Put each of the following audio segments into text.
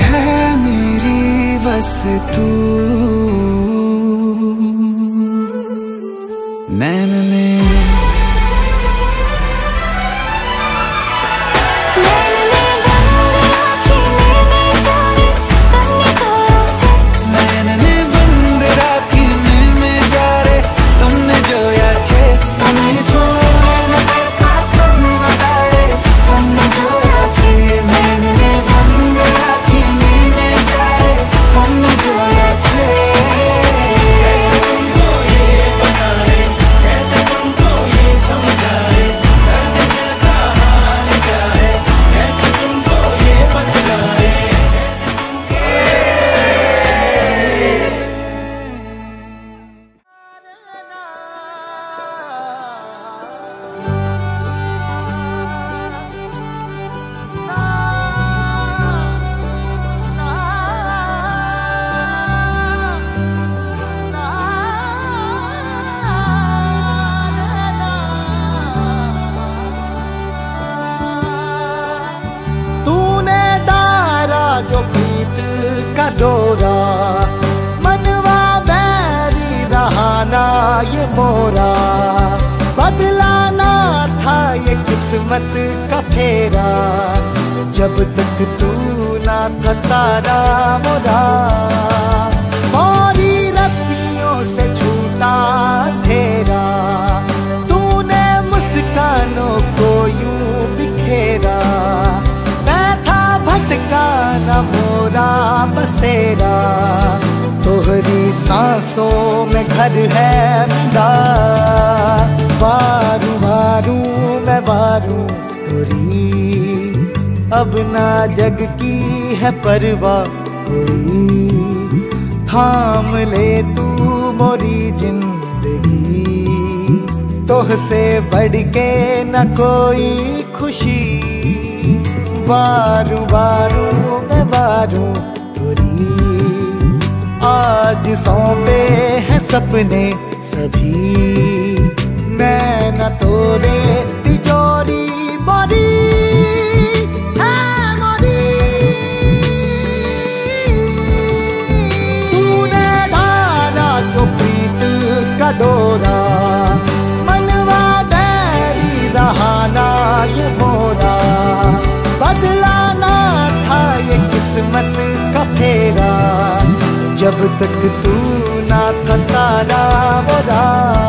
है मेरी बस तू। नैन ने जो प्रीत का डोरा, मनवा बैरी रहाना ये मोरा। बदलाना था ये किस्मत का फेरा, जब तक तू ना था तारा मोरा। मोरी रत्तियों से छूटा अंधेरा, तूने मुस्कानों को यूं बिखेरा। भटका न मोरा बसेरा, तोहरी सांसों में घर है मेरा। वारू वारू मैं वारू तोरी, अब ना जग की है परवाह कोई। थाम ले तू मोरी जिंदगी, तोहसे बढ़ के न कोई खुशी। वारू वारू मैं वारू तोरी, आज सौंपे हैं सपने सभी। मैं न तोरे तिजोरी मोरी है मोरी। तूने डाला जो प्रीत का डोरा, मनवा बैरी रहाना ये मोरा। बदलाना था ये किस्मत का फेरा, जब तक तू ना था तारा मोरा।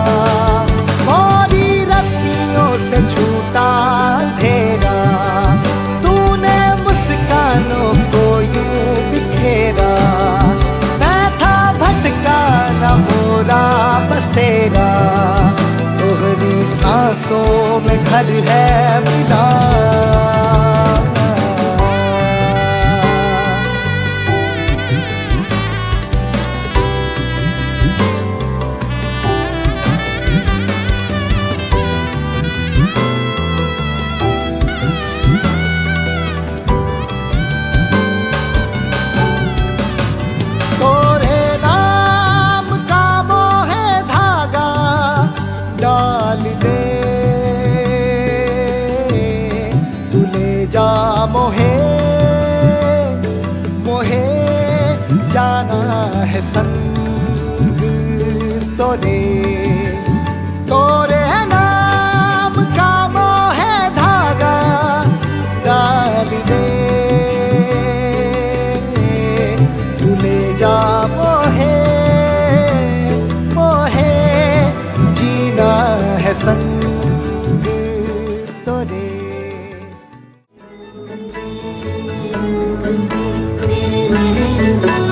मोरी रत्तियों से छूटा अंधेरा, तूने मुस्कानों को यूं बिखेरा। मैं था भटका न मोरा बसेरा, तोहरी सांसों में घर है मेरा। मोहे मोहे जाना है संग तोरे। तोरे नाम का मोहे धागा डाल दे, तू ले जा मोहे मोहे जीना है संग तोरे।